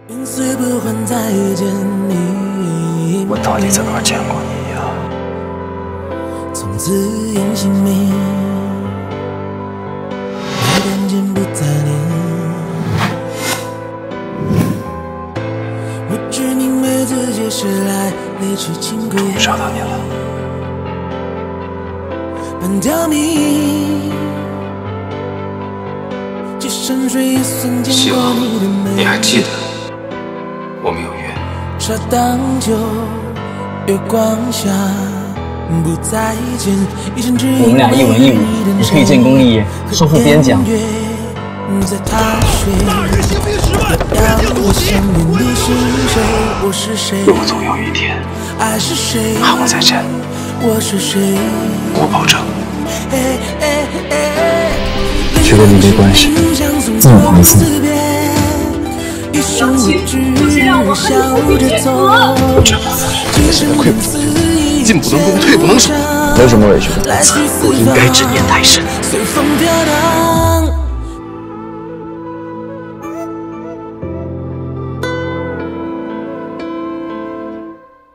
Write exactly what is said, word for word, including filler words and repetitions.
我到底在哪儿见过你呀？ 从此言行明，那段间不再念。我只宁为自己驶来泪去轻归。 找到你了。 半条命，既深水也曾见过你的美。 你还记得我们有约？ 茶当酒，月光下不再见。 我们俩一文一武，你可以建功立业，收复边疆。 在踏雪，要我想念的是谁？我是谁？ 如果总有一天爱是谁？ 还会再见， 我是谁？ 我保证。 觉得你没关系，这么回复。 杨琪，不是让我和你同进退吗？ 我知道，但现在溃不成军，进不能攻，退不能守。 没有什么委屈的， 不应该执念太深。